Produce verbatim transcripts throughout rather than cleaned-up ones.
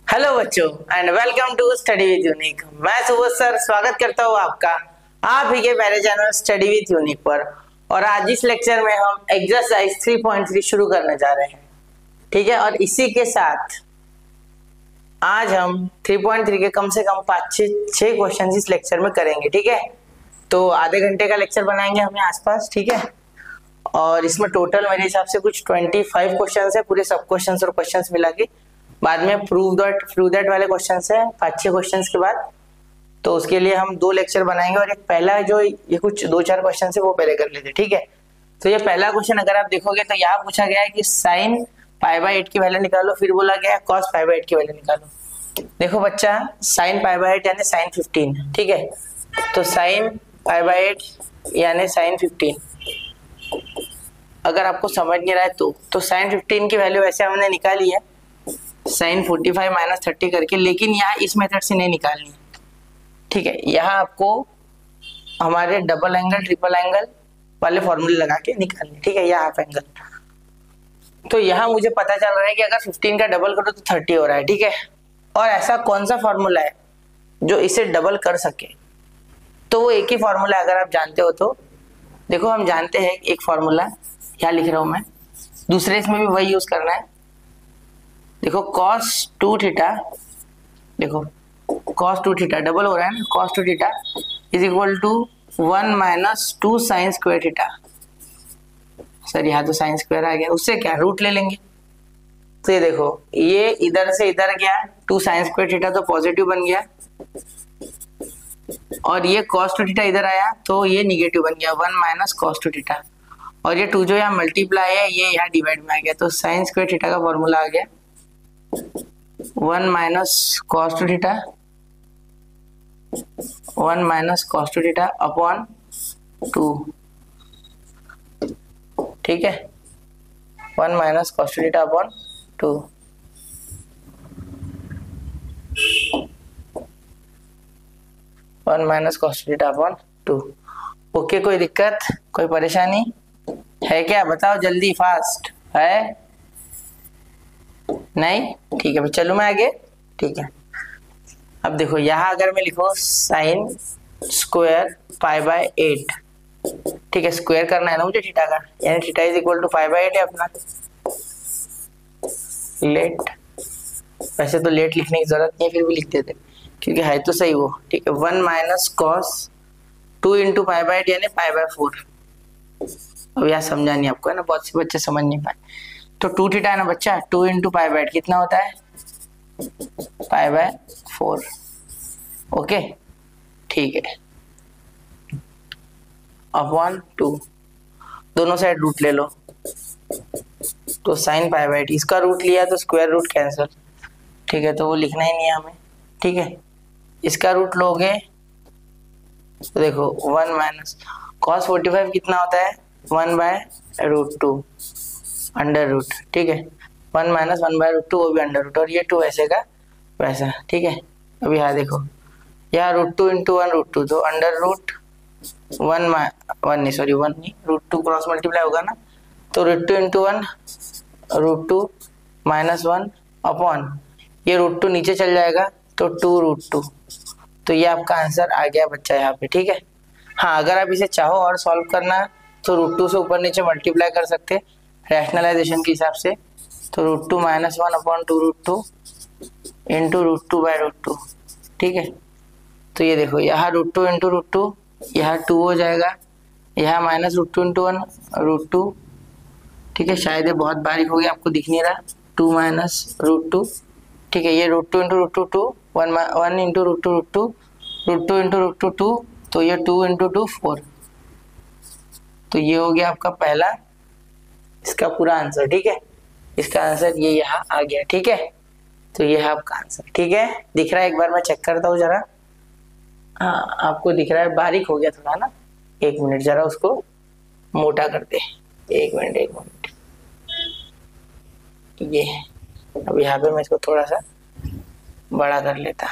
Hello बच्चों and welcome to study with Unique. मैं Subodh sir स्वागत करता हूँ आपका आप ही के मेरे चैनल स्टडी विद यूनिक पर। और आज इस लेक्चर में हम एक्सरसाइज थ्री पॉइंट थ्री शुरू करने जा रहे हैं, ठीक है। और इसी के साथ आज हम थ्री पॉइंट थ्री के कम से कम पाँच छः छः क्वेश्चन इस लेक्चर में करेंगे, ठीक है। तो आधे घंटे का लेक्चर बनाएंगे हमें आसपास, ठीक है। और इसमें टोटल मेरे हिसाब से कुछ ट्वेंटी फाइव क्वेश्चन है, पूरे सब क्वेश्चन और क्वेश्चन मिला के। बाद में प्रूव दैट प्रूव दैट वाले क्वेश्चंस है पाँच छह क्वेश्चंस के बाद, तो उसके लिए हम दो लेक्चर बनाएंगे। और एक पहला जो ये कुछ दो चार क्वेश्चन है वो पहले कर लेते, ठीक है। तो ये पहला क्वेश्चन अगर आप देखोगे तो यहाँ पूछा गया है कि साइन पाई बाई एट की वैल्यू निकालो, फिर बोला गया है कॉस पाई बाई एट की वैल्यू निकालो। देखो बच्चा, साइन पाई बाई एट यानी साइन फिफ्टीन, ठीक है। तो साइन पाई बाई एट यानी साइन फिफ्टीन अगर आपको समझ नहीं रहा है तो तो साइन फिफ्टीन की वैल्यू वैसे हमने निकाली है sine forty five minus thirty करके, लेकिन यहाँ इस मेथड से नहीं निकालनी है, ठीक है। यहाँ आपको हमारे डबल एंगल ट्रिपल एंगल वाले फॉर्मूले लगा के निकालनी है, ठीक है। यहाँ हाफ एंगल, तो यहाँ मुझे पता चल रहा है कि अगर फिफ्टीन का डबल करो तो थर्टी हो रहा है, ठीक है। और ऐसा कौन सा फॉर्मूला है जो इसे डबल कर सके? तो वो एक ही फॉर्मूला अगर आप जानते हो तो देखो, हम जानते हैं एक फॉर्मूला यहाँ लिख रहा हूँ मैं, दूसरे इसमें भी वही यूज करना है। देखो cos टू थीटा, देखो cos टू थीटा डबल हो रहा है ना, cos two theta is equal to one minus two sine square theta. Sir यहाँ तो साइन स्क्वायर आ गया, उससे क्या रूट ले लेंगे। तो ये देखो, ये इधर से इधर गया, टू साइन स्क्वायर थीटा तो पॉजिटिव बन गया, और ये cos टू थीटा इधर आया तो ये निगेटिव बन गया, one minus cos two theta. और ये टू जो यहाँ मल्टीप्लाई है ये यहाँ डिवाइड में आ गया, तो साइन स्क्वायर थीटा का फॉर्मूला आ गया one minus cos two theta one minus cos two theta upon two, ठीक है। One minus cos two theta upon two. One minus cos two theta upon two. Okay, कोई दिक्कत कोई परेशानी है क्या? बताओ जल्दी, फास्ट है नहीं? ठीक है, चलो मैं आगे, ठीक है। अब देखो यहाँ अगर मैं लिखो sine square pi by eight, ठीक है। स्क्वायर करना है ना मुझे थीटा का, यानी theta is equal to five by eight है अपना। लेट, वैसे तो लेट लिखने की जरूरत नहीं है, फिर भी लिख देते क्योंकि है तो सही वो, ठीक है। One minus cos two into pi by eight यानी पाई बाय फोर। अब यहाँ समझा नहीं आपको है ना, बहुत से बच्चे समझ नहीं पाए। तो टू थीटा है ना बच्चा, two into pi by eight कितना होता है? Pi by four. ओके, ठीक है। अपॉन टू, दोनों साइड रूट ले लो, तो साइन पाई बाय एट, इसका रूट लिया तो स्क्वायर रूट कैंसिल, ठीक है। तो वो लिखना ही नहीं है हमें, ठीक है। इसका रूट लोगे तो देखो one minus cos forty five कितना होता है? One by root two under root, ठीक है। One minus one by root two, वो भी अंडर रूट, और ये टू ऐसे का वैसा, ठीक है। अभी यहाँ देखो, यहाँ root two into one root two, तो अंडर रूट वन वन नहीं सॉरी वन नहीं रूट टू क्रॉस मल्टीप्लाई होगा ना, तो root two into one root two minus one upon ये रूट टू नीचे चल जाएगा तो टू रूट टू। तो ये आपका आंसर आ गया बच्चा यहाँ पे, ठीक है। हाँ, अगर आप इसे चाहो और सॉल्व करना तो रूट टू से ऊपर नीचे मल्टीप्लाई कर सकते हैं रैशनलाइजेशन के हिसाब से। तो root two minus one upon two root two into root two by root two, ठीक है। तो ये देखो यहाँ root two into root two, यहाँ टू हो जाएगा, यहाँ minus root two into one root two, ठीक है। शायद ये बहुत बारीक हो गया, आपको दिख नहीं रहा, टू माइनस रूट टू, ठीक है। ये root two into root two two, one one into root two root two, root two into root two two, तो ये टू इंटू टू फोर। तो ये हो गया आपका पहला इसका पूरा आंसर, ठीक है। इसका आंसर ये यहाँ आ गया, ठीक है। तो ये है आपका आंसर, ठीक है। दिख रहा है? एक बार मैं चेक करता हूँ जरा। हाँ, आपको दिख रहा है, बारीक हो गया थोड़ा ना। एक मिनट, जरा उसको मोटा कर दे, एक मिनट एक मिनट। ये अब यहाँ पे मैं इसको थोड़ा सा बड़ा कर लेता।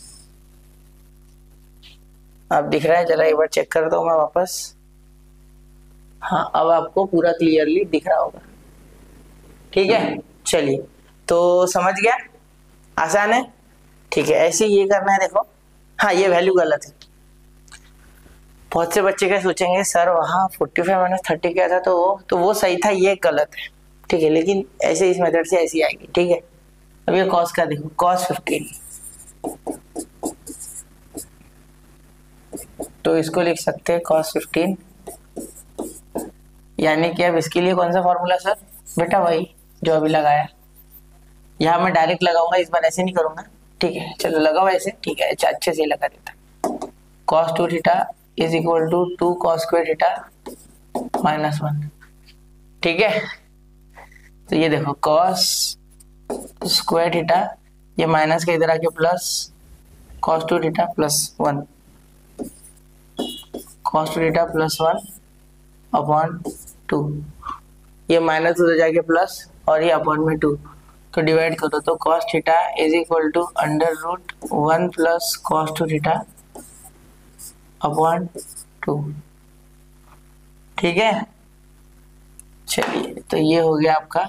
अब दिख रहा है? जरा एक बार चेक करता हूँ मैं वापस। हाँ, अब आपको पूरा क्लियरली दिख रहा होगा, ठीक है। चलिए, तो समझ गया आसान है, ठीक है। ऐसे ये करना है, देखो हाँ ये वैल्यू गलत है। बहुत से बच्चे क्या सोचेंगे, सर वहाँ फोर्टी फाइव माइनस थर्टी क्या था, तो वो तो वो सही था, ये गलत है, ठीक है। लेकिन ऐसे इस मेथड से ऐसी आएगी, ठीक है। अब ये कॉस का देखो, कॉस फिफ्टीन, तो इसको लिख सकते हैं कॉस फिफ्टीन, यानी कि अब इसके लिए कौन सा फॉर्मूला सर, बेटा वही जो अभी लगाया। यहाँ मैं डायरेक्ट लगाऊंगा, इस बार ऐसे नहीं करूंगा, ठीक है। चलो लगाओ ऐसे, ठीक है, अच्छा अच्छे से लगा देता। Cos two theta is equal to two cos square theta minus one, ठीक है। तो ये देखो कॉस स्क्वायर थीटा, ये माइनस का इधर आके plus cos two theta plus one, cos two theta plus one upon two, ये माइनस उधर जाके प्लस और ये अपॉन में टू, तो डिवाइड करो तो cos theta is equal to under root one plus cos two theta upon two, ठीक है। चलिए तो ये हो गया आपका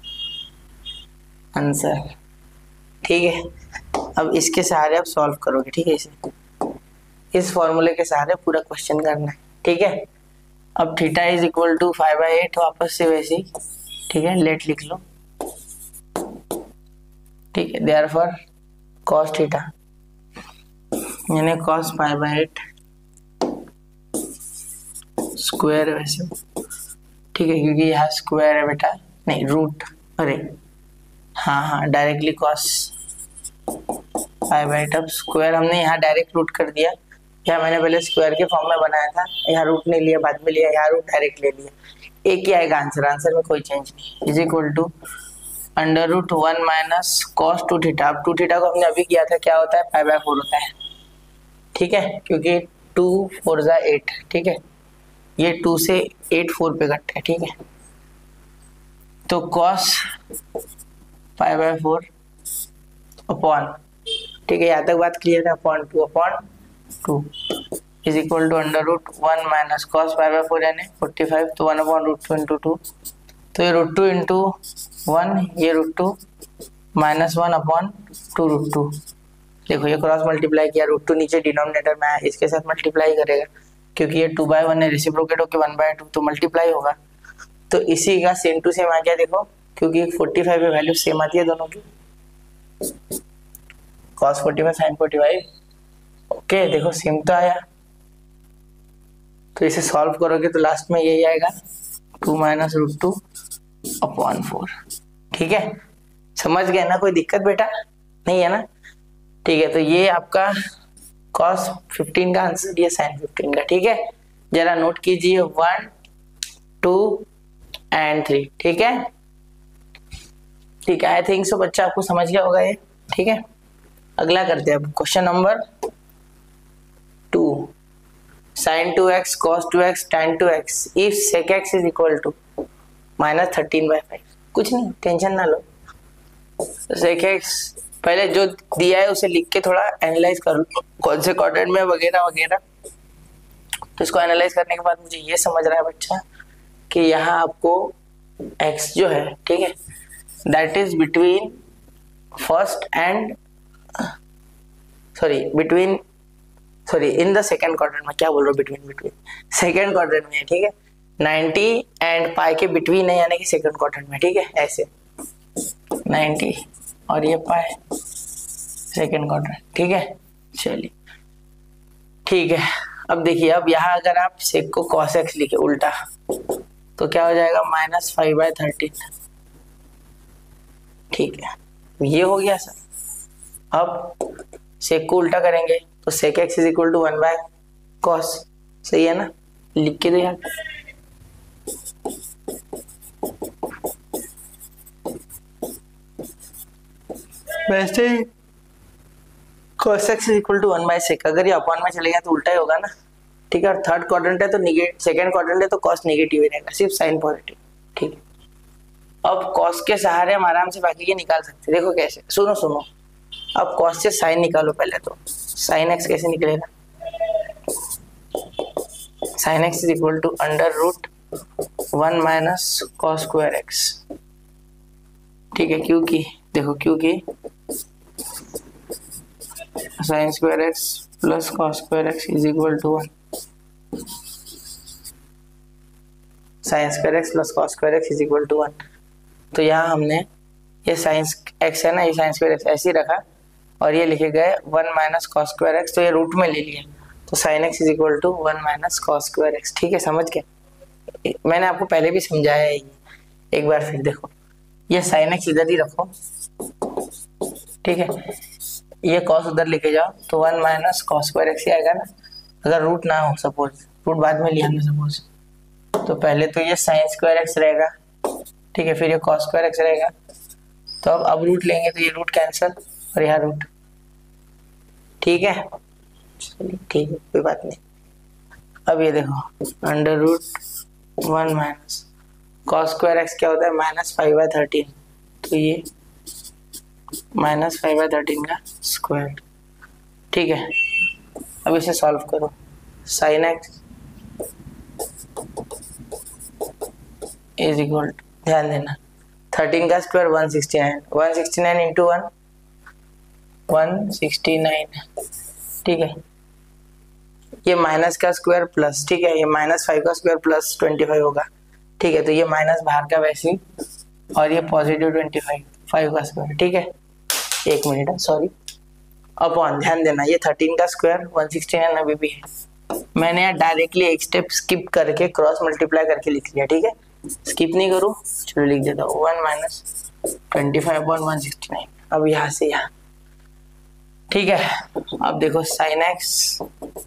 आंसर, ठीक है। अब इसके सहारे आप सॉल्व करोगे, ठीक है। इसे इस फॉर्मूले के सहारे पूरा क्वेश्चन करना है, ठीक है। अब theta is equal to five by eight वापस से वैसे ही, ठीक है, लेट लिख लो, ठीक है। देयरफॉर कॉस थीटा यानी cos five by eight square वैसे, ठीक है, क्योंकि यहाँ स्क्वायर है बेटा, नहीं रूट, अरे हाँ हाँ directly cos five by eight, अब स्क्वायर हमने यहाँ डायरेक्ट रूट कर दिया, यहाँ मैंने पहले स्क्वायर के फॉर्म में बनाया था, यहाँ रूट नहीं लिया, बाद में लिया, यहाँ रूट डायरेक्ट ले लिया, एक ही आएगा आंसर, आंसर में कोई चेंज नहीं। Is equal to under root one minus cos two theta, अब टू थीटा को हमने अभी किया था, क्या होता है फाइव बाई फोर होता है, ठीक है, क्योंकि टू फोर जा एट, ठीक है, ये टू से एट फोर पे कटता है, ठीक है। तो cos five by four upon, ठीक है, यहाँ तक बात क्लियर है, upon two upon two is equal to under root one minus cos five by four यानी फोर्टी फाइव, तो one upon root two into two, तो ये रूट टू इंटू वन, ये root two minus one upon two root two, देखो ये cross multiply किया, root two नीचे denominator में आया, इसके साथ मल्टीप्लाई करेगा, क्योंकि ये टू बाय वन है, रेसिप्रोकेट होकर वन बाय टू, तो मल्टीप्लाई होगा, तो इसी का सेम टू सेम आ गया, देखो क्योंकि फोर्टी फाइव में वैल्यू सेम आती है दोनों की, cos forty five sin forty five, okay, देखो सेम तो आया। तो इसे सॉल्व करोगे तो लास्ट में यही आएगा, two minus root two upon four, ठीक है। समझ गए ना, कोई दिक्कत बेटा नहीं है ना, ठीक है। तो ये आपका cos फिफ्टीन का आंसर, ये sin फिफ्टीन का, ठीक है। जरा नोट कीजिए वन टू एंड थ्री, ठीक है, ठीक है। आई थिंक सो बच्चा आपको समझ गया होगा ये, ठीक है। अगला करते हैं अब question number two, sine two x cos two x tan two x if sec x is equal to minus thirteen by five, कुछ नहीं टेंशन ना लो, sec x पहले जो दिया है उसे लिख के थोड़ा एनालाइज कर लो, कौन से क्वाड्रेंट में वगैरह वगैरह। तो इसको एनालाइज करने के बाद मुझे ये समझ रहा है बच्चा कि यहाँ आपको x जो है, ठीक है, that is between first and sorry between sorry in the second quadrant में, क्या बोल रहा हूँ, बिटवीन बिटवीन सेकेंड क्वाड्रेंट में है, ठीक है, नाइंटी एंड पाई के बिटवीन है, यानी कि सेकेंड क्वाड्रेंट में, ठीक है, ऐसे नाइंटी और ये पाई सेकेंड क्वाड्रेंट, ठीक है। चलिए ठीक है, अब देखिए, अब यहाँ अगर आप सेक को cos x लिखे उल्टा तो क्या हो जाएगा, माइनस फाइव बाई थर्टीन, ठीक है, ये हो गया सर। अब सेक को उल्टा करेंगे तो sec x is equal to one by cos, सही है ना, लिख के दो यार। वैसे ही cos x is equal to one by sec, अगर ये अपॉन में चले गया तो उल्टा ही होगा ना, ठीक है। और थर्ड क्वाड्रेंट है तो निगेटिव, सेकंड क्वाड्रेंट है तो cos नेगेटिव ही रहेगा, सिर्फ साइन पॉजिटिव, ठीक है। अब cos के सहारे हम आराम से बाकी के निकाल सकते हैं, देखो कैसे, सुनो सुनो, अब cos से साइन निकालो पहले, तो साइन x कैसे निकलेगा, sine x is equal to under root one minus cos square x, ठीक है, क्योंकि देखो क्योंकि sine square x plus cos square x is equal to one. Sine square x plus cos square x is equal to one. तो यहाँ हमने ये sine x है ना, ये साइन स्क्वायर एक्स ऐसे ही रखा और ये लिखे गए one minus cos square x, तो ये रूट में ले लिया तो sine x is equal to one minus cos square x. ठीक है, समझ गए? मैंने आपको पहले भी समझाया है, एक बार फिर देखो। ये साइन एक्स इधर ही रखो, ठीक है, ये कॉस उधर लेके जाओ तो one minus cos square x ही आएगा ना, अगर रूट ना हो, सपोज रूट बाद में लिया हमने सपोज, तो पहले तो ये साइन स्क्वायर एक्स रहेगा, ठीक है, फिर ये कॉस स्क्वायर एक्स रहेगा। तो अब अब रूट लेंगे तो ये रूट कैंसिल और यहाँ रूट। ठीक है, चलिए ठीक है, कोई बात नहीं। अब ये देखो under root one minus cos square x क्या होता है, माइनस फाइव बाई थर्टीन, तो ये माइनस फाइव बाई थर्टीन का स्क्वायर। ठीक है, अब इसे सॉल्व करो। साइन एक्स इज इक्वल, ध्यान देना, थर्टीन का square one sixty nine, one sixty nine into one one sixty nine. ठीक है, ये माइनस का स्क्वायर प्लस, ठीक है, ये माइनस फाइव का स्क्वायर प्लस ट्वेंटी फाइव होगा। ठीक है, तो ये माइनस बाहर का वैसे ही और ये पॉजिटिव ट्वेंटी फाइव, फाइव का स्क्वायर। ठीक है, एक मिनट, सॉरी, अपॉन, ध्यान देना, ये थर्टीन का स्क्वायर वन सिक्सटी नाइन अभी भी है, मैंने यहाँ डायरेक्टली एक स्टेप स्किप करके क्रॉस मल्टीप्लाई करके लिख लिया। ठीक है, स्किप नहीं करूँ, चलो लिख देता हूँ one minus twenty five upon one sixty nine. अब यहाँ से यहाँ, ठीक है, अब देखो sine x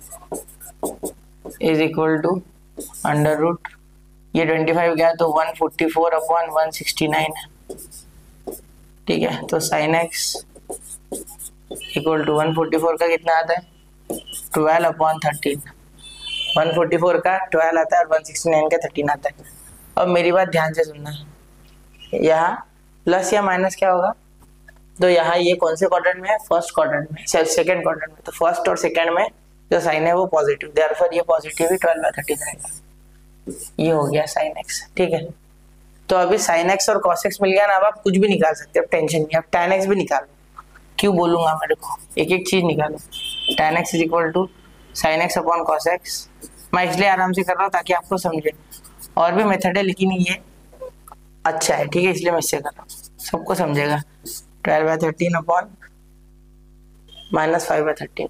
is equal to under root, ये ट्वेंटी फाइव गया तो one forty four upon one sixty nine है। ठीक है, तो sine x equal to one forty four का कितना आता है, twelve upon thirteen, one forty four का ट्वेल्व आता है और वन सिक्सटी नाइन का थर्टीन आता है। अब मेरी बात ध्यान से सुनना, यहाँ प्लस या माइनस क्या होगा, तो यहाँ ये कौन से क्वाड्रेंट में है, फर्स्ट क्वाड्रेंट में, सेकंड क्वाड्रेंट में, तो फर्स्ट और सेकंड में जो साइन है वो पॉजिटिव, देयरफॉर ये पॉजिटिव ही ट्वेल्व बाई थर्टीन रहेगा। ये हो गया साइन एक्स। ठीक है, तो अभी साइन एक्स और कॉस एक्स मिल गया ना, अब आप कुछ भी निकाल सकते हो, टेंशन नहीं, अब tan एक्स भी निकालो, क्यों बोलूंगा मेरे को, एक एक चीज निकालो। tan x is equal to sine x upon cos x, मैं इसलिए आराम से कर रहा हूँ ताकि आपको समझे, और भी मेथड है लेकिन ये अच्छा है, ठीक है, इसलिए मैं इससे कर रहा हूँ, सबको समझेगा। Twelve by thirteen upon minus five by thirteen,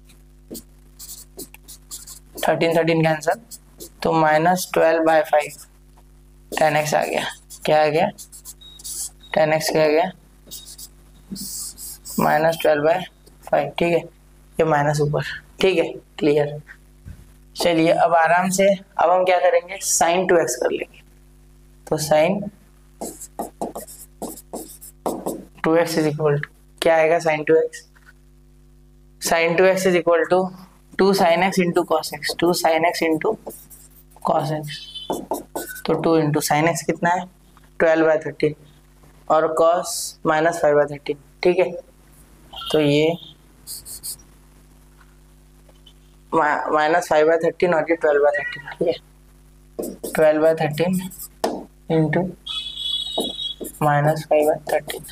thirteen thirteen cancel, तो minus twelve by five, tan x आ गया, क्या आ गया, टेन एक्स क्या आ गया, माइनस ट्वेल्व बाई फाइव। ठीक है, ये माइनस ऊपर, ठीक है, क्लियर। चलिए अब आराम से, अब हम क्या करेंगे, साइन टू एक्स कर लेंगे, तो sine two x is equal to क्या आएगा, sine two x, sine two x is equal to two sine x into cos x, two sine x into cos x, तो टू इंटू साइन एक्स कितना है, twelve by thirteen और cos minus five by thirteen. ठीक है, तो ये minus five by thirteen और ये ट्वेल्व बाई थर्टीन। ठीक है, twelve by thirteen into minus five by thirteen,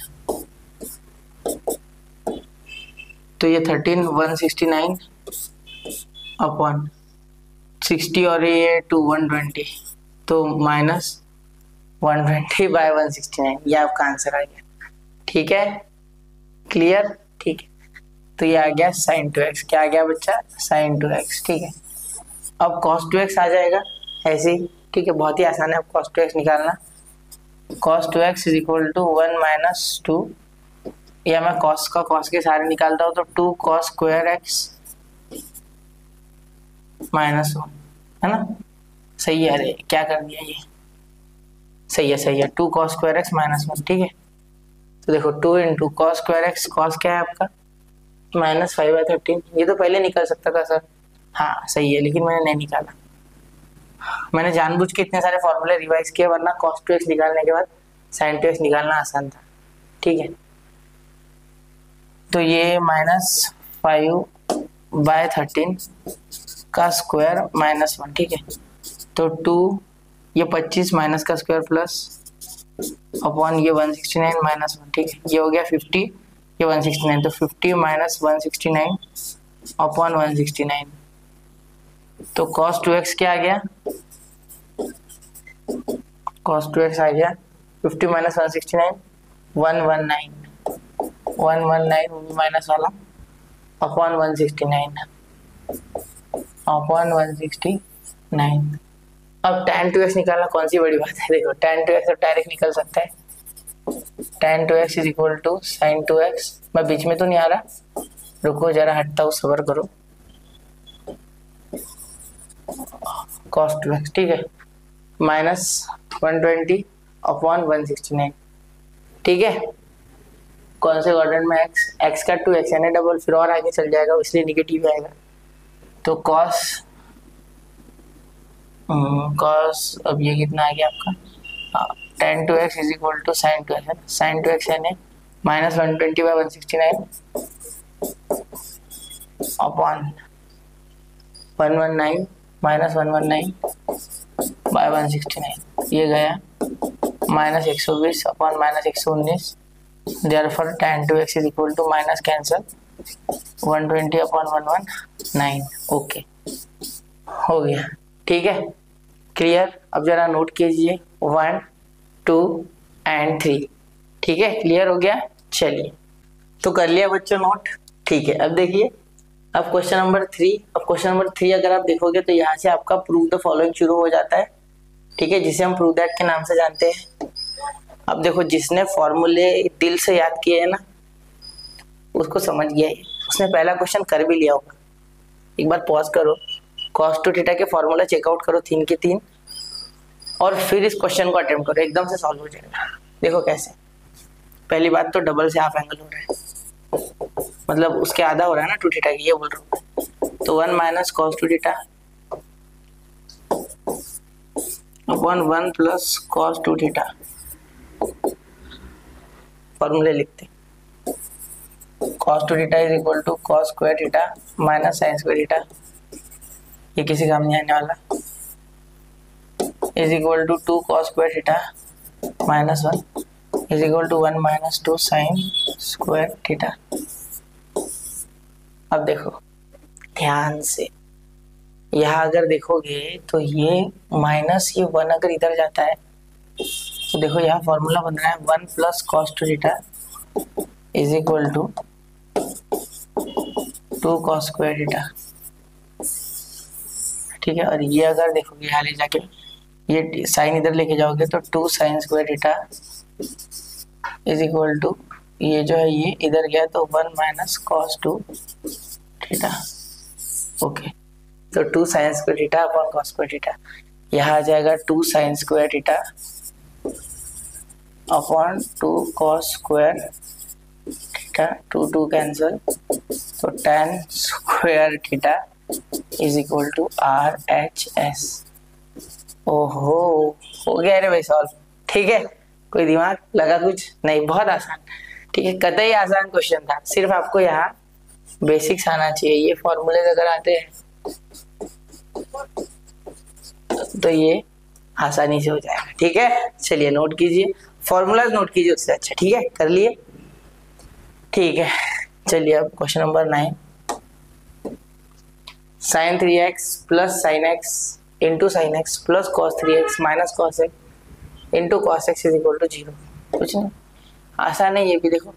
तो ये thirteen one sixty nine upon sixty और ये टू वन ट्वेंटी, तो minus one twenty by one sixty nine, ये आपका आंसर आ गया। ठीक है, क्लियर। ठीक है, तो ये आ गया साइन टू एक्स, क्या आ गया बच्चा, साइन टू एक्स। ठीक है, अब कॉस टू एक्स आ जाएगा ऐसे ही। ठीक है, बहुत ही आसान है अब कॉस टू एक्स निकालना, cos two x is equal to one minus two, या मैं कॉस का कॉस के सारे निकालता हूँ तो two cos square x minus one, है ना, सही है, अरे क्या कर दिया ये, सही है सही है, two cos square x minus one. ठीक है, तो देखो two into cos square x, cos क्या है आपका माइनस फाइव बाई थर्टीन, ये तो पहले निकल सकता था सर, हाँ सही है, लेकिन मैंने नहीं निकाला, मैंने जानबूझ के इतने सारे फॉर्मूले रिवाइज किए, वरना कॉस टू एक्स निकालने के बाद साइन टू एक्स निकालना आसान था। ठीक है, तो ये माइनस फाइव बाय थर्टीन का स्क्वायर माइनस वन। ठीक है, तो टू, ये पच्चीस माइनस का स्क्वायर प्लस अपॉन ये one sixty nine minus one. ठीक है, ये हो गया फिफ्टी ये वन सिक्सटी नाइन, तो fifty minus one sixty nine upon one sixty nine, तो cos टू एक्स क्या आ गया, cos टू एक्स आ गया fifty minus one sixty nine one one nine, one one nine वो भी माइनस वाला upon one sixty nine upon one sixty nine. अब tan टू एक्स निकालना कौन सी बड़ी बात है, देखो tan टू एक्स तो डायरेक्ट निकल सकता है, tan two x is equal to sin two x, मैं बीच में तो नहीं आ रहा, रुको जरा हटता हूँ, सबर करो, cos टू एक्स, ठीक है, minus one twenty upon one sixty nine, ठीक है, कौन से क्वाड्रेंट में x, x का टू एक्स यानी डबल, फिर और आगे चल जाएगा इसलिए निगेटिव आएगा, तो cos cos अब ये कितना आ गया आपका, tan two x is equal to sin two x, sin two x यानी minus one twenty by one sixty nine upon one one nine minus one one nine by one sixty nine, ये गया minus एक सौ बीस upon minus एक सौ उन्नीस, therefore tan two x is equal to minus cancel one twenty upon one one nine, okay हो गया, ठीक है, क्लियर। अब जरा नोट कीजिए वन टू एंड थ्री, ठीक है, क्लियर हो गया, चलिए तो कर लिया बच्चों नोट, ठीक है। अब देखिए अब क्वेश्चन नंबर थ्री, अब क्वेश्चन नंबर थ्री अगर आप देखोगे तो यहाँ से आपका प्रूव द फॉलोइंग शुरू हो जाता है, ठीक है, जिसे हम प्रूव दैट के नाम से जानते हैं। अब देखो जिसने फॉर्मूले दिल से याद किए है ना उसको समझ गया है, उसने पहला क्वेश्चन कर भी लिया होगा। एक बार पॉज करो, cos टू थीटा के फॉर्मूला चेकआउट करो तीन के तीन, और फिर इस क्वेश्चन को अटेम्प्ट करो, एकदम से सॉल्व हो जाएगा। देखो कैसे, पहली बात तो डबल से हाफ एंगल हो रहा है, मतलब उसके आधा हो रहा है ना टू थीटा की, ये बोल रहा हूँ, तो one minus cos two theta upon one plus cos two theta, फॉर्मूले लिखते cos two theta is equal to cos square theta minus sin square theta, ये किसी काम नहीं आने वाला, is equal to two cos square theta minus one is equal to one minus two sin square theta. अब देखो ध्यान से, यहाँ अगर देखोगे तो ये माइनस ये वन अगर इधर जाता है तो देखो यहाँ फॉर्मूला बन रहा है one plus cos two theta is equal to two cos square theta, ठीक है। और ये अगर देखोगे यहाँ ले जाके ये साइन इधर लेके जाओगे तो two sine square theta is equal to ये जो है ये इधर गया तो one minus cos two theta, okay. तो two sine square theta upon cos square theta, यहाँ आ जाएगा two sine square theta upon two cos square theta, two two cancel, तो tan square theta is equal to R H S. ओहो हो गया रे भाई सॉल्व, ठीक है, कोई दिमाग लगा कुछ नहीं, बहुत आसान, ठीक है, कतई आसान क्वेश्चन था, सिर्फ आपको यहाँ बेसिक्स आना चाहिए। ये फॉर्मूले अगर आते हैं तो ये आसानी से हो जाएगा, ठीक है। चलिए नोट कीजिए, फॉर्मूला नोट कीजिए उससे अच्छा, ठीक है, कर लिए, ठीक है। चलिए अब question number nine, sine three x plus sine x into sine x plus cos three x minus cos x into cos x is equal to zero, कुछ नहीं, आसान है ये भी। देखो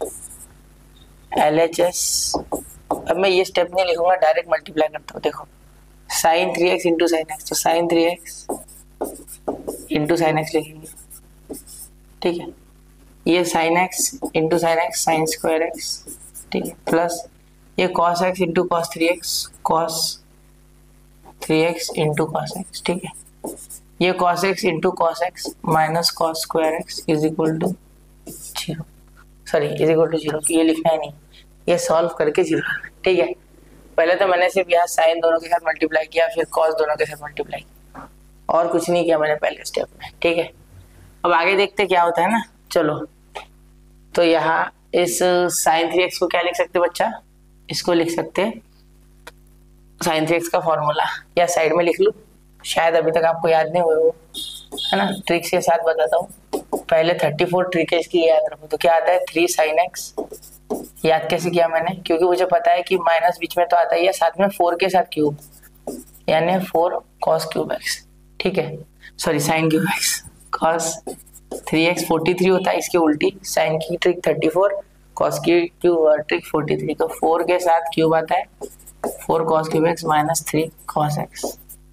एल एच एस, अब मैं ये स्टेप नहीं लिखूंगा, डायरेक्ट मल्टीप्लाई करता हूँ। देखो sine three x into sine x, तो sine three x into sine x लिखेंगे, ठीक है, ये sine x into sine x sine square x, ठीक है, प्लस ये cos x into cos three x cos three x into cos x, ठीक है, ये cos x into cos x minus cos square x is equal to zero, sorry is equal to zero, ये लिखना है नहीं, ये solve करके zero, ठीक है। पहले तो मैंने सिर्फ यहाँ साइन दोनों के साथ मल्टीप्लाई किया, फिर कॉस दोनों के साथ मल्टीप्लाई किया, और कुछ नहीं किया मैंने पहले स्टेप में, ठीक है। अब आगे देखते क्या होता है ना, चलो तो यहाँ इस साइन थ्री एक्स को क्या लिख सकते बच्चा, इसको लिख सकते साइन थ्री एक्स का फॉर्मूला, या साइड में लिख लूँ, शायद अभी तक आपको याद नहीं हुआ वो, है ना, ट्रिक्स के साथ बताता हूँ। पहले थर्टी फोर ट्रिक है इसकी याद रखो, तो क्या आता है थ्री साइन एक्स याद कैसे किया मैंने, क्योंकि मुझे पता है कि माइनस बीच में तो आता ही है, साथ में फोर के साथ क्यूब, यानी फोर कॉस क्यूब एक्स, ठीक है, sorry sine cube x, cos three x forty three होता है, इसकी उल्टी साइन की ट्रिक थर्टी फोर, कॉस की क्यूब ट्रिक फोर्टी थ्री, तो फोर के साथ क्यूब आता है, four cos cube x minus three cos x.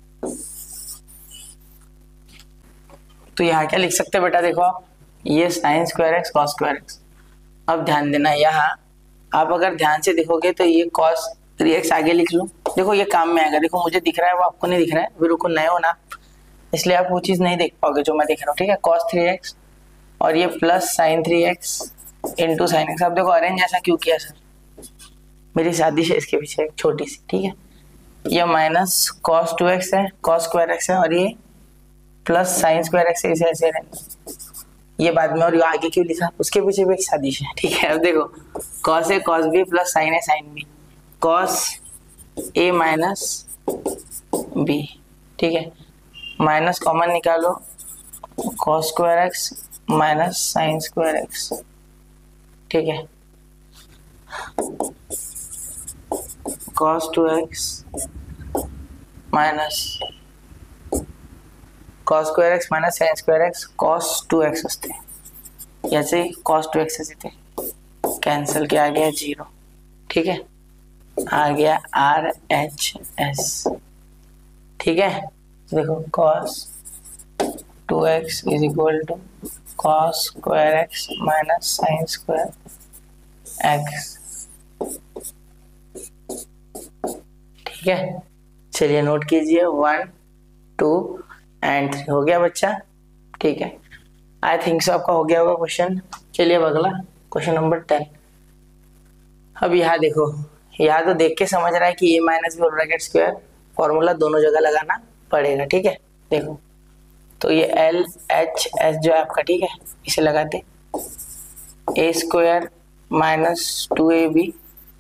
तो यहाँ क्या लिख सकते हैं बेटा, देखो आप, ये sine square x cos square x. अब ध्यान देना, यहाँ आप अगर ध्यान से देखोगे तो ये कॉस थ्री एक्स आगे लिख लो, देखो ये काम में आएगा, देखो मुझे दिख रहा है वो आपको नहीं दिख रहा है, फिर को नए हो ना, इसलिए आप वो चीज़ नहीं देख पाओगे जो मैं देख रहा हूँ, ठीक है, कॉस थ्री एक्स और ये plus sine three x into sine x. अब देखो अरेंज ऐसा क्यों किया सर, मेरी साजिश है इसके पीछे एक छोटी सी, ठीक है, ये माइनस कॉस टू एक्स है, कॉस स्क्वायर एक्स है, और ये प्लस साइन स्क्वायर एक्स है, इसे ऐसे अरेंज, ये बाद में और ये आगे क्यों लिखा, उसके पीछे भी एक साजिश है, ठीक है। अब देखो cos A cos B plus sine A sine B, cos A minus B, ठीक है, माइनस कॉमन निकालो, cos square x minus sine square x, ठीक है, cos two x minus cos square x minus sine square x, cos two x असते, याचे cos two x इथे cancel किया, आ गया जीरो, ठीक है, आ गया आर एच एस, ठीक है। देखो cos two x is equal to cos square x minus sine square x, ठीक है, चलिए नोट कीजिए, वन टू एंड थ्री हो गया बच्चा, ठीक है, आई थिंक सो आपका हो गया होगा क्वेश्चन। चलिए अब अगला क्वेश्चन नंबर टेन। अब यहाँ देखो, यहाँ तो देख के समझ रहा है कि A minus B bracket square formula दोनों जगह लगाना पड़ेगा, ठीक है, देखो तो ये एल एच एस जो है आपका, ठीक है, इसे लगाते, A square minus two A B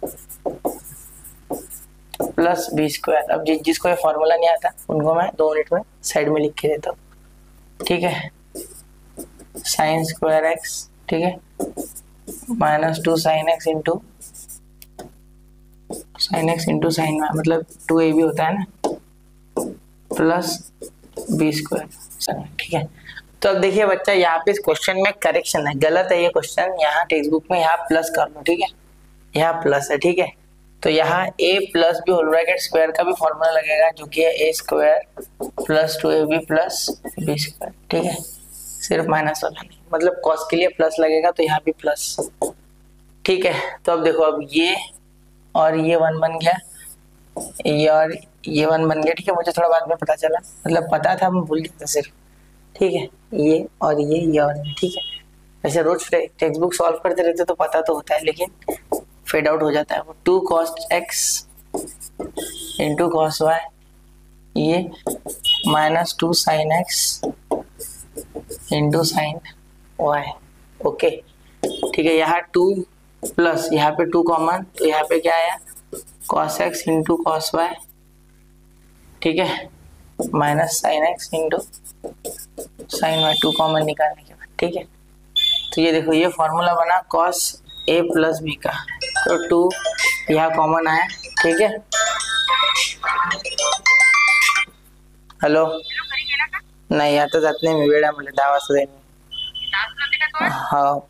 plus B square. अब जिस जिसको ये फॉर्मूला नहीं आता उनको मैं दो मिनट में साइड में लिख के देता हूँ, ठीक है, साइन स्क्वायर एक्स, ठीक है, minus two sine x into sine x into sine y, मतलब टू ए बी होता है ना, प्लस बी स्क्वायर, ठीक है। तो अब देखिए बच्चा, यहाँ पे इस क्वेश्चन में करेक्शन है, गलत है ये क्वेश्चन, यहाँ टेक्स्ट बुक में यहाँ प्लस कर लो, ठीक है, यहाँ प्लस है, ठीक है, तो यहाँ a plus B whole bracket square का भी फॉर्मूला लगेगा, जो कि है A square plus two A B plus B square, ठीक है, सिर्फ माइनस वाला नहीं, मतलब कॉस के लिए प्लस लगेगा तो यहाँ भी प्लस, ठीक है। तो अब देखो, अब ये और ये वन बन गया, ये और ये वन बन गया, ठीक है, मुझे थोड़ा बाद में पता चला, मतलब पता था मैं भूल गया था सिर्फ, ठीक है, ये और ये ये और ये, ठीक है, वैसे रोज टेक्स्ट बुक सॉल्व करते रहते तो पता तो होता है, लेकिन फेड आउट हो जाता है वो, two cos x into cos y, ये minus two sine x into sine y, okay, ठीक है, यहाँ टू प्लस यहाँ पे टू कॉमन, तो यहाँ पे क्या आया, cos x into cos y, ठीक है, minus sine x into sine y, two common निकालने के बाद, ठीक है। तो ये देखो, ये फॉर्मूला बना कॉस ए प्लस बी का, तो टू यहाँ कॉमन आया, ठीक है, हॅलो, नाही आता जात नाही मी, वेळ आहे म्हणजे दहा वाजता जाईन, हो,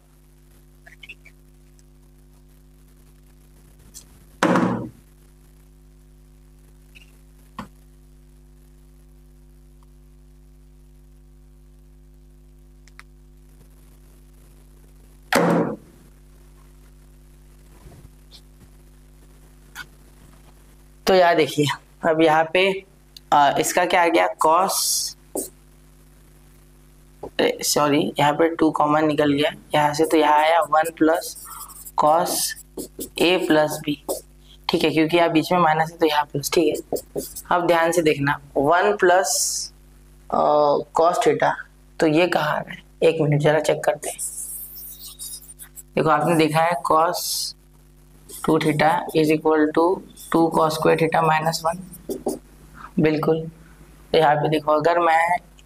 तो यार देखिए, अब यहाँ पे आ, इसका क्या आ गया, कॉस, सॉरी यहाँ पे टू कॉमन निकल गया यहाँ से, तो यहाँ आया one plus cos A plus B, ठीक है, क्योंकि यहाँ बीच में माइनस है तो यहाँ प्लस, ठीक है। अब ध्यान से देखना, वन प्लस कॉस थीटा, तो ये कहाँ आ रहा है, एक मिनट जरा चेक करते हैं, देखो आपने देखा है cos two theta is equal to two cos square theta minus one, बिल्कुल, तो यहाँ पे देखो, अगर मैं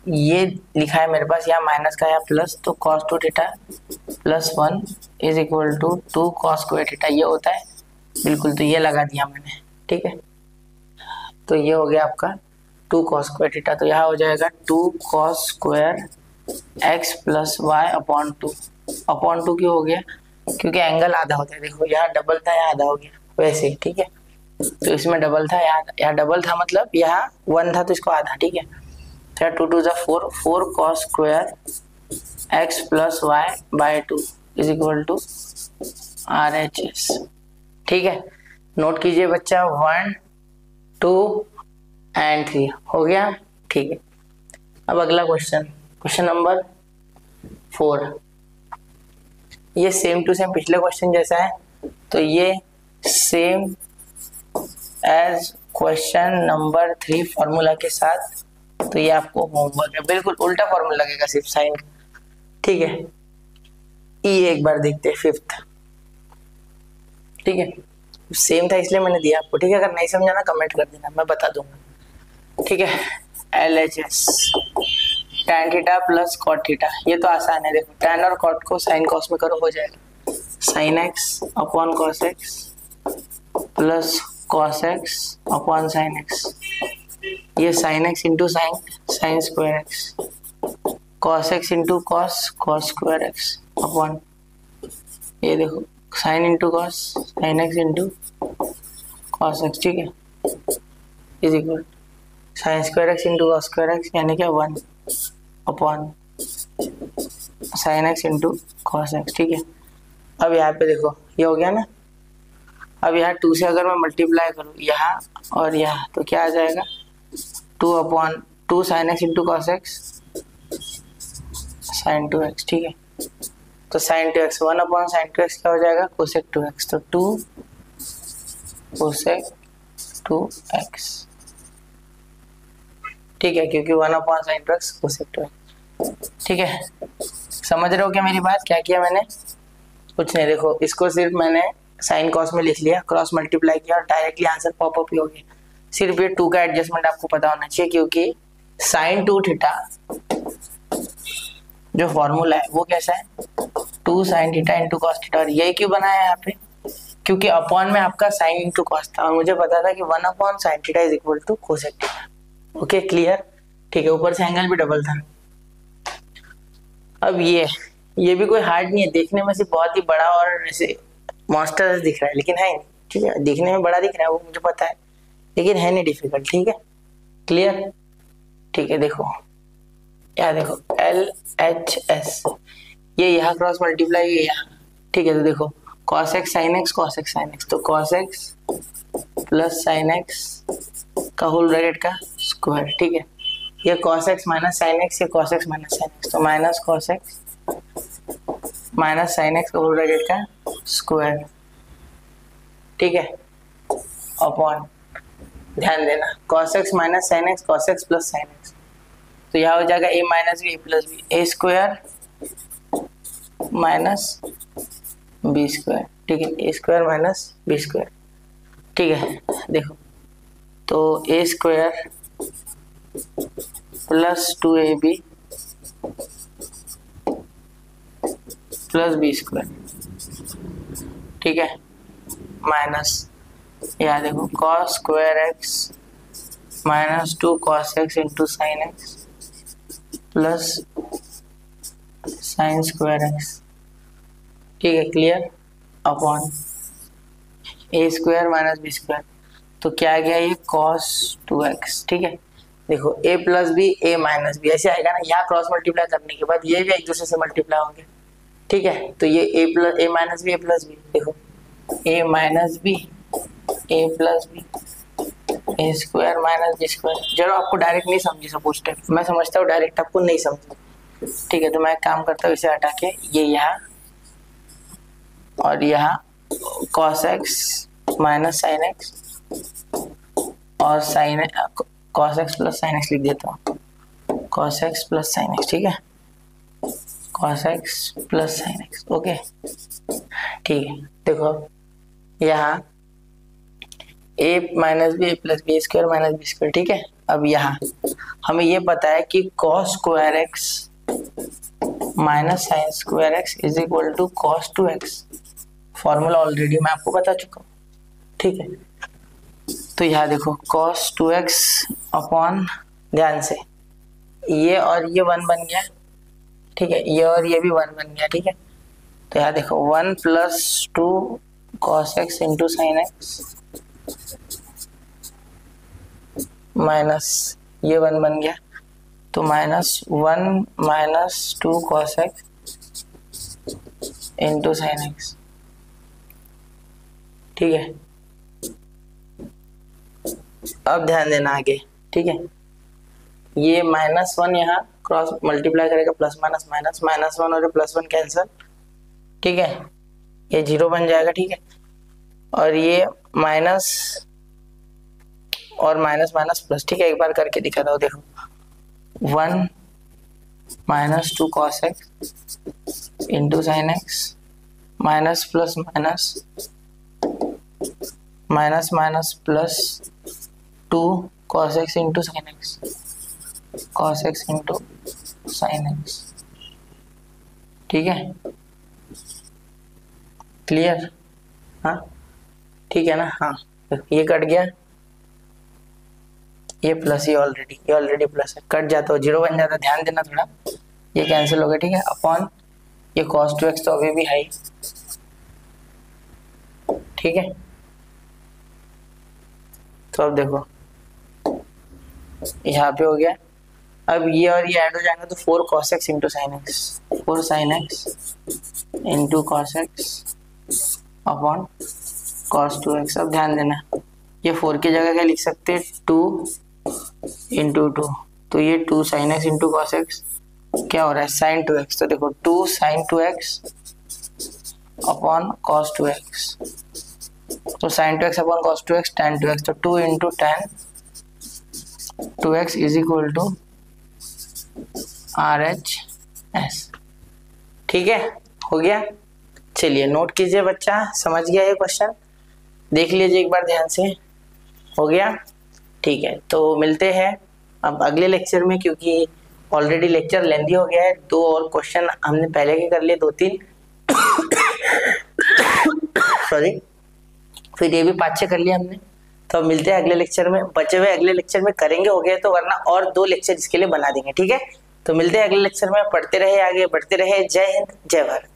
ये लिखा है मेरे पास, यहाँ माइनस का या प्लस, तो cos two theta plus one is equal to two cos square theta, ये होता है बिल्कुल, तो ये लगा दिया मैंने, ठीक है। तो ये हो गया आपका टू कॉस स्क्वायर थीटा, तो यहाँ हो जाएगा two cos square x plus y upon two, upon two क्यों हो गया, क्योंकि एंगल आधा होता है, देखो यहाँ डबल था यहाँ आधा हो गया वैसे ही, ठीक है। तो इसमें डबल था, यहाँ यहाँ डबल था, मतलब यहाँ वन था तो इसको आधा, ठीक है। तो टू टू जा four, four cos square x plus y by two is equal to R H S, ठीक है। नोट कीजिए बच्चा, वन टू एंड थ्री हो गया, ठीक है। अब अगला क्वेश्चन, क्वेश्चन नंबर फोर, ये सेम टू सेम पिछले क्वेश्चन जैसा है, तो ये same as question number three formula के साथ, तो ये आपको होमवर्क है, बिल्कुल उल्टा फॉर्मूला लगेगा सिर्फ साइन, ठीक है। ई एक बार देखते हैं फिफ्थ, ठीक है, सेम था इसलिए मैंने दिया आपको, ठीक है। अगर नहीं समझा ना कमेंट कर देना, मैं बता दूंगा, ठीक है। L H S tan theta plus cot theta, ये तो आसान है, देखो tan और कॉट को साइन कॉस में करो, हो जाएगा sine x upon cos x plus cos x upon sine x, ये sine x into sine sine square x, cos x into cos cos square x upon, ये देखो sine into cos sine x into cos x, ठीक है, is equal sine square x into cos square x, यानी क्या one upon sine x into cos x, ठीक है। अब यहाँ पे देखो ये हो गया ना, अब यहाँ टू से अगर मैं मल्टीप्लाई करूँ यहाँ और यहाँ, तो क्या आ जाएगा two upon two sine x into cos x sine two x, ठीक है। तो sine two x, one upon sine two x क्या हो जाएगा कोसेक टू एक्स, तो टू कोसेक टू एक्स, ठीक है, क्योंकि one upon sine two x cosec two x, ठीक है। समझ रहे हो क्या मेरी बात, क्या किया मैंने, कुछ नहीं, देखो इसको सिर्फ मैंने साइन कॉस में लिख लिया, क्रॉस मल्टीप्लाई किया और डायरेक्टली आंसर पॉपअप ही हो गया। सिर्फ ये टू का एडजस्टमेंट आपको पता होना चाहिए, क्योंकि साइन टू थीटा जो फॉर्मूला है वो कैसा है, two sine theta into cos theta, और ये क्यों बनाया है यहाँ पे, क्योंकि अपॉन में आपका साइन इंटू कॉस था और मुझे पता था कि one upon sine theta is equal to cosec theta, okay clear, ठीक है। ऊपर से एंगल भी डबल था। अब ये ये भी कोई हार्ड नहीं है, देखने में से बहुत ही बड़ा और ऐसे मॉन्स्टर दिख रहा है, लेकिन है नहीं, ठीक है, दिखने में बड़ा दिख रहा है वो मुझे पता है, लेकिन है नहीं डिफिकल्ट, ठीक है, क्लियर, ठीक है। देखो क्या, देखो एल एच एस, ये यहाँ क्रॉस मल्टीप्लाई ये यहाँ, ठीक है। तो देखो cos x sin x cos x sin x, तो cos x plus sin x का होल ब्रैकेट का स्क्वायर, ठीक है। ये cos x minus sin x, ये cos x minus sin x, तो minus cos x minus sin x का whole bracket का स्क्वायर, ठीक है, अपॉन, ध्यान देना cos x minus sin x cos x plus sin x, तो यहाँ हो जाएगा a minus B plus B, A square minus B square, ठीक है, A square minus B square, ठीक है। देखो तो A square plus two A B plus B square, ठीक है, माइनस यहाँ देखो cos square x minus two cos x into sine x plus sine square x, ठीक है, clear, upon A square minus B square, तो क्या आ गया ये कॉस टू एक्स, ठीक है। देखो a plus B A minus B ऐसे आएगा ना, यहाँ क्रॉस मल्टीप्लाई करने के बाद ये भी एक दूसरे से मल्टीप्लाई होंगे, ठीक है। तो ये a plus A minus B A plus B, देखो a minus B A plus B A square minus B square, जरूर आपको डायरेक्ट नहीं समझी सपोज स्टेप, मैं समझता हूँ डायरेक्ट आपको नहीं समझ, ठीक है। तो मैं काम करता हूँ, इसे हटा के ये यहाँ और यहाँ cos x minus sine x और sine cos x plus sine x लिख देता हूँ, cos x plus sine x, ठीक है, cos x plus sine x, okay, ठीक है। देखो यहाँ a minus B A plus B square minus B square, ठीक है, अब यहाँ हमें ये पता है कि cos square x minus sine square x is equal to cos two x. Formula already मैं आपको बता चुका हूँ, ठीक है। तो यहाँ देखो कॉस टू एक्स अपॉन, ध्यान से ये और ये वन बन गया, ठीक है, ये और ये भी वन बन गया, ठीक है। तो यहाँ देखो one plus two cos x into sine x minus ये वन बन गया, तो minus one minus two cos x into sine x, ठीक है। अब ध्यान देना आगे, ठीक है, ये माइनस वन यहाँ क्रॉस मल्टीप्लाई करेगा, plus minus minus minus one और प्लस वन कैंसिल, ठीक है, ये जीरो बन जाएगा, ठीक है। और ये माइनस और माइनस माइनस प्लस, ठीक है, एक बार करके दिखा दो, देखो one minus two cos x into sine x minus plus minus minus minus plus two cos x into sine x cos x into sine x, ठीक है, क्लियर, हाँ ठीक है ना, हाँ ये कट गया, ये प्लस ये ऑलरेडी ये ऑलरेडी प्लस है, कट जाता हो जीरो बन जाता, ध्यान देना थोड़ा, ये कैंसिल हो गया, ठीक है, अपॉन ये कॉस टू एक्स तो अभी भी है, ठीक है। तो अब देखो यहाँ पे हो गया, अब ये और ये ऐड हो जाएंगे तो four cos x into sine x four sine x into cos x upon cos two x. अब ध्यान देना, ये फोर की जगह क्या लिख सकते हैं, टू इंटू टू, तो ये two sine x into cos x क्या हो रहा है, साइन टू एक्स, तो देखो two sine two x upon cos two x, तो sine two x upon cos two x tan two x, तो two into tan two x is equal to R H S, ठीक है, हो गया। चलिए note कीजिए बच्चा, समझ गया ये क्वेश्चन, देख लीजिए एक बार ध्यान से, हो गया, ठीक है। तो मिलते हैं अब अगले लेक्चर में, क्योंकि ऑलरेडी लेक्चर लेंदी हो गया है, दो और क्वेश्चन हमने पहले के कर लिए, दो तीन सॉरी, फिर ये भी पाँच छः कर लिया हमने। तो मिलते हैं अगले लेक्चर में, बचे हुए अगले लेक्चर में करेंगे, हो गया तो, वरना और दो लेक्चर इसके लिए बना देंगे, ठीक है। तो मिलते हैं अगले लेक्चर में, पढ़ते रहे आगे बढ़ते रहे, जय हिंद जय भारत।